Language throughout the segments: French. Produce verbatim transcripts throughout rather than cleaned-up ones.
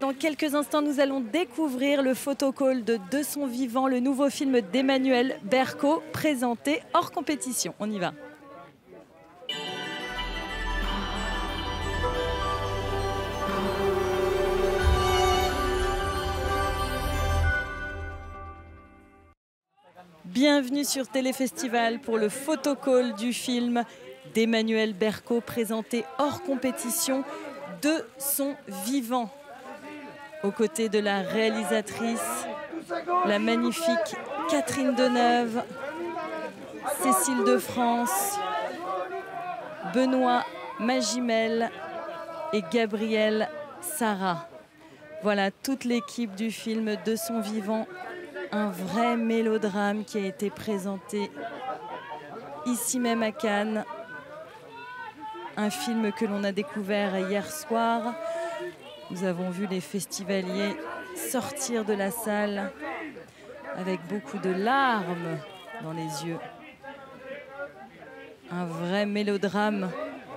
dans quelques instants, nous allons découvrir le photocall de De son vivant, le nouveau film d'Emmanuel Berco, présenté hors compétition. On y va. Bienvenue sur Téléfestival pour le photocall du film d'Emmanuel Berco, présenté hors compétition, De son vivant. Aux côtés de la réalisatrice, la magnifique Catherine Deneuve, Cécile de France, Benoît Magimel et Gabriel Sarah. Voilà toute l'équipe du film De son vivant. Un vrai mélodrame qui a été présenté ici même à Cannes. Un film que l'on a découvert hier soir. Nous avons vu les festivaliers sortir de la salle avec beaucoup de larmes dans les yeux. Un vrai mélodrame.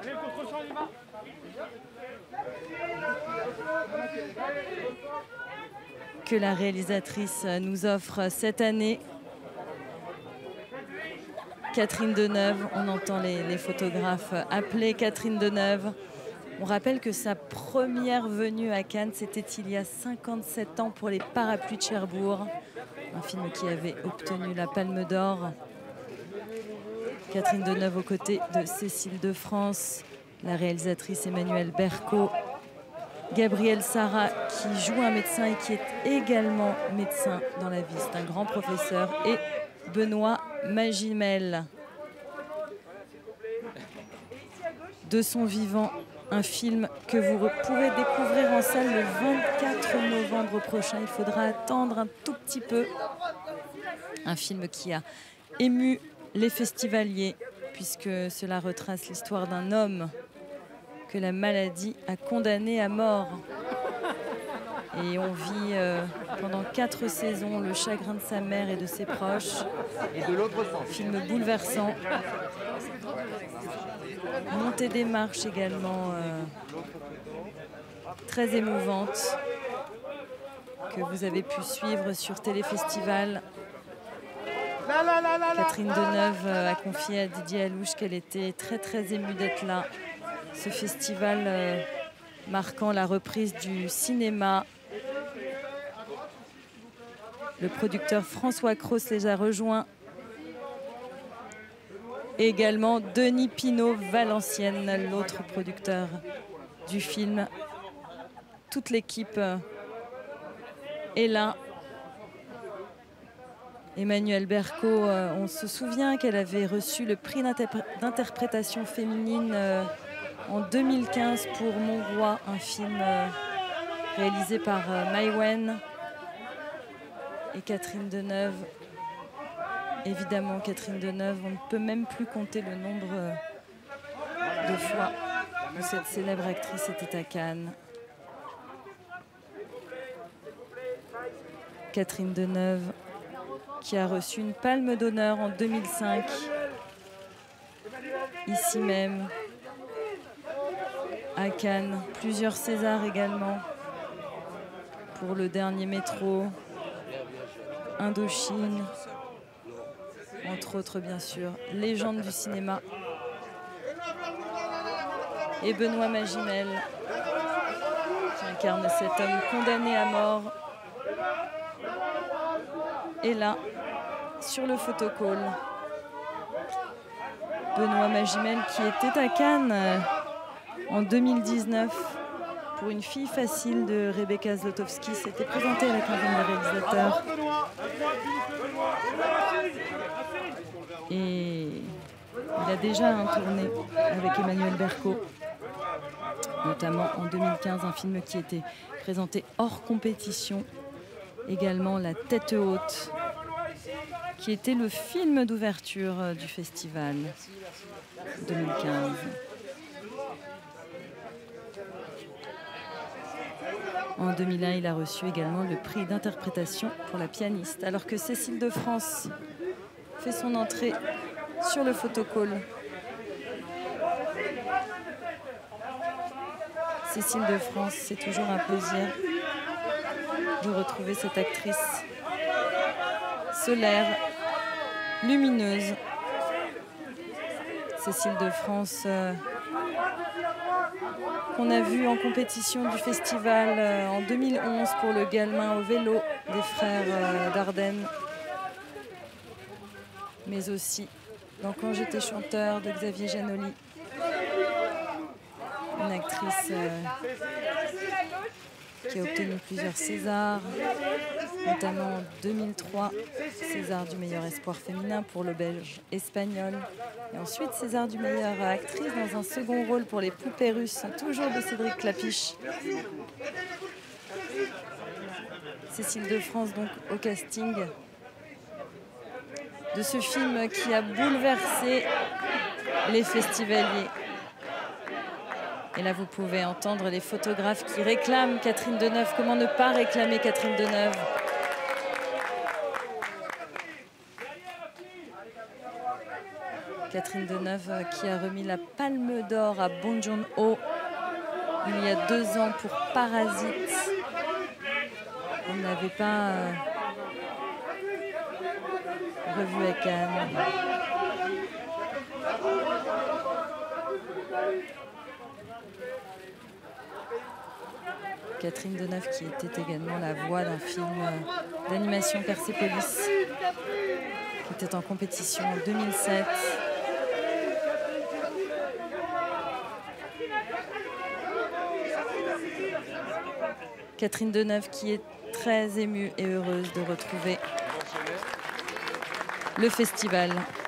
Que la réalisatrice nous offre cette année. Catherine Deneuve, on entend les, les photographes appeler Catherine Deneuve. On rappelle que sa première venue à Cannes, c'était il y a cinquante-sept ans pour Les Parapluies de Cherbourg, un film qui avait obtenu la Palme d'Or. Catherine Deneuve aux côtés de Cécile de France, la réalisatrice Emmanuel Berco, Gabriel Sarah qui joue un médecin et qui est également médecin dans la vie, c'est un grand professeur, et Benoît Magimel. De son vivant, un film que vous pourrez découvrir en salle le vingt-quatre novembre prochain. Il faudra attendre un tout petit peu. Un film qui a ému les festivaliers puisque cela retrace l'histoire d'un homme que la maladie a condamné à mort. Et on vit euh, pendant quatre saisons le chagrin de sa mère et de ses proches. Et de l'autre sens. Film bouleversant. Montée des marches également euh, très émouvante que vous avez pu suivre sur Téléfestival. Catherine Deneuve a confié à Didier Alouche qu'elle était très très émue d'être là. Ce festival euh, marquant la reprise du cinéma. Le producteur François Cros les a rejoints. Et également Denis Pinot Valenciennes, l'autre producteur du film. Toute l'équipe est là. Emmanuel Berco, euh, on se souvient qu'elle avait reçu le prix d'interprétation féminine euh, en deux mille quinze pour Mon Roi, un film euh, réalisé par euh, Maïwenn et Catherine Deneuve. Évidemment, Catherine Deneuve, on ne peut même plus compter le nombre euh, de fois où cette célèbre actrice était à Cannes. Catherine Deneuve, qui a reçu une palme d'honneur en deux mille cinq, ici même, à Cannes. Plusieurs Césars également pour Le Dernier Métro, Indochine, entre autres bien sûr, légende du cinéma. Et Benoît Magimel, qui incarne cet homme condamné à mort, est là, sur le photocall. Benoît Magimel qui était à Cannes euh, en deux mille dix-neuf pour Une fille facile de Rebecca Zlotowski. S'était présenté à la quinzaine des réalisateurs. Et il a déjà un tourné avec Emmanuel Berco, notamment en deux mille quinze, un film qui était présenté hors compétition. Également La Tête haute, qui était le film d'ouverture du festival deux mille quinze. En deux mille un, il a reçu également le prix d'interprétation pour La pianiste, alors que Cécile de France fait son entrée sur le photocall. Cécile de France, c'est toujours un plaisir de retrouver cette actrice solaire, lumineuse. Cécile de France, euh, qu'on a vu en compétition du festival euh, en deux mille onze pour le Galmin au vélo des frères euh, Dardenne, mais aussi dans Quand j'étais chanteur de Xavier Janoli, une actrice euh, qui a obtenu plusieurs Césars, notamment en deux mille trois, César du meilleur espoir féminin pour le Belge espagnol, et ensuite César du meilleure actrice dans un second rôle pour Les Poupées russes, toujours de Cédric Clapiche. Cécile de France donc au casting de ce film qui a bouleversé les festivaliers. Et là, vous pouvez entendre les photographes qui réclament Catherine Deneuve. Comment ne pas réclamer Catherine Deneuve? Catherine Deneuve qui a remis la Palme d'Or à Bong Joon-ho il y a deux ans pour Parasite. On n'avait pas euh, revu à Cannes. Catherine Deneuve qui était également la voix d'un film d'animation Persépolis qui était en compétition en deux mille sept. Catherine Deneuve qui est très émue et heureuse de retrouver le festival.